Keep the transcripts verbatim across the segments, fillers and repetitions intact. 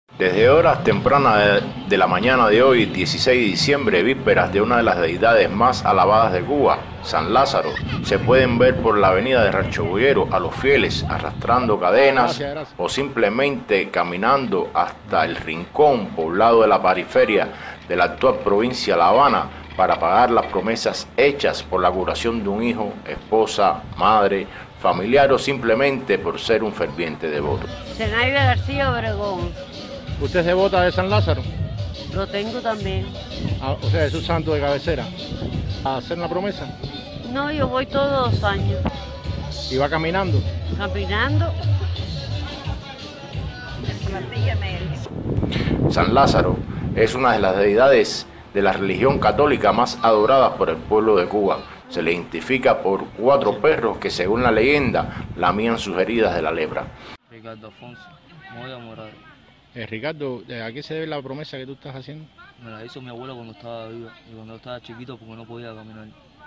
Desde horas tempranas de, de la mañana de hoy, dieciséis de diciembre, vísperas de una de las deidades más alabadas de Cuba, San Lázaro, se pueden ver por la avenida de Rancho Boyero a los fieles arrastrando cadenas gracias, gracias. o simplemente caminando hasta el rincón poblado de la periferia de la actual provincia de La Habana para pagar las promesas hechas por la curación de un hijo, esposa, madre, familiar o simplemente por ser un ferviente devoto. Zenaida García Obregón. ¿Usted es devota de San Lázaro? Lo tengo también. Ah, o sea, es su santo de cabecera. ¿A hacer una promesa? No, yo voy todos los años. ¿Y va caminando? Caminando. San Lázaro es una de las deidades de la religión católica más adoradas por el pueblo de Cuba. Se le identifica por cuatro perros que, según la leyenda, lamían sus heridas de la lepra. Ricardo Afonso, Moya Morales. Eh, Ricardo, ¿a qué se debe la promesa que tú estás haciendo? Me la hizo mi abuela cuando estaba viva y cuando estaba chiquito porque no podía caminar.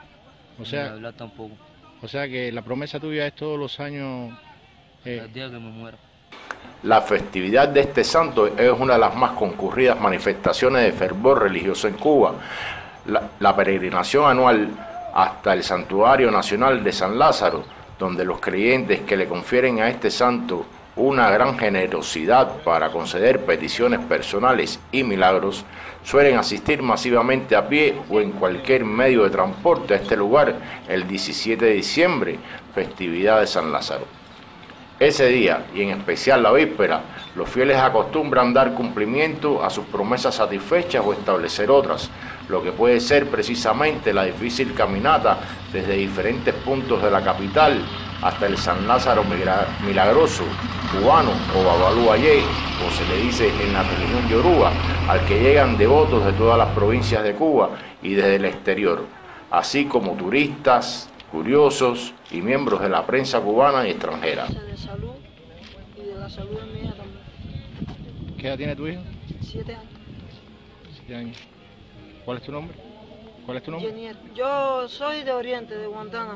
O sea, ni hablar tampoco. O sea que la promesa tuya es todos los años... Eh... El día que me muera. La festividad de este santo es una de las más concurridas manifestaciones de fervor religioso en Cuba. La, la peregrinación anual hasta el Santuario Nacional de San Lázaro, donde los creyentes que le confieren a este santo una gran generosidad para conceder peticiones personales y milagros, suelen asistir masivamente a pie o en cualquier medio de transporte a este lugar el diecisiete de diciembre, festividad de San Lázaro. Ese día, y en especial la víspera, los fieles acostumbran dar cumplimiento a sus promesas satisfechas o establecer otras, lo que puede ser precisamente la difícil caminata desde diferentes puntos de la capital hasta el San Lázaro Milagroso, cubano o Babalú Ayé, como se le dice en la religión yoruba, al que llegan devotos de todas las provincias de Cuba y desde el exterior, así como turistas, curiosos y miembros de la prensa cubana y extranjera. De salud y de la salud de mi hija también. ¿Qué edad tiene tu hijo? Siete años. Siete años. ¿Cuál es tu nombre? ¿Cuál es tu nombre? Ingeniero. Yo soy de Oriente, de Guantánamo.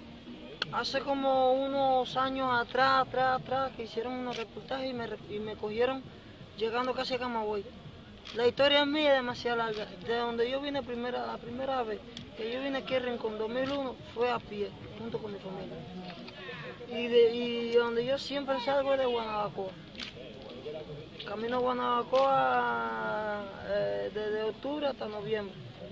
Hace como unos años atrás, atrás, atrás, que hicieron unos reportajes y me, y me cogieron llegando casi a Camagüey. La historia mía es demasiado larga. De donde yo vine primera, la primera vez que yo vine aquí a Rincón dos mil uno fue a pie, junto con mi familia. Y, de, y donde yo siempre salgo es de Guanabacoa. Camino a Guanabacoa eh, desde octubre hasta noviembre.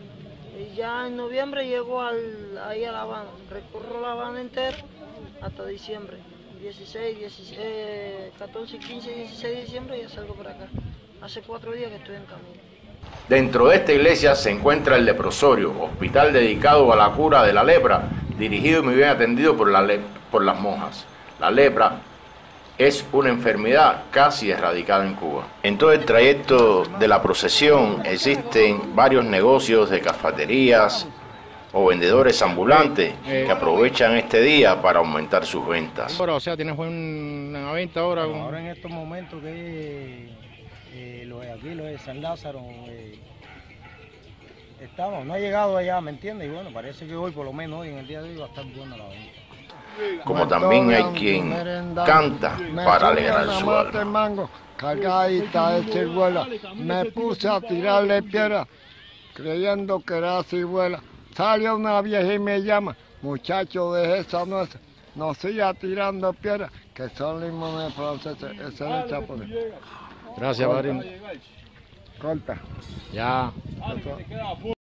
Y ya en noviembre llego al, ahí a La Habana. Recorro La Habana entera hasta diciembre. dieciséis, dieciséis, eh, catorce, quince, dieciséis de diciembre ya salgo por acá. Hace cuatro días que estoy en camino. Dentro de esta iglesia se encuentra el leprosorio, hospital dedicado a la cura de la lepra, dirigido y muy bien atendido por, la le por las monjas. La lepra es una enfermedad casi erradicada en Cuba. En todo el trayecto de la procesión existen varios negocios de cafeterías o vendedores ambulantes que aprovechan este día para aumentar sus ventas. Ahora, o sea, tienes una venta ahora. Con... Ahora en estos momentos que eh, lo de aquí, lo de San Lázaro, eh, estamos, no ha llegado allá, ¿me entiendes? Y bueno, parece que hoy, por lo menos hoy, en el día de hoy, va a estar buena la venta. Como también hay quien canta para alegrar su alma. Mango, cargadita de ciruela, me puse a tirarle piedra, creyendo que era ciruela. Sale una vieja y me llama, muchacho, de esa nuez, no siga tirando piedras, que son limones franceses, ese es el chapo. Gracias, padrino. Corta. Ya.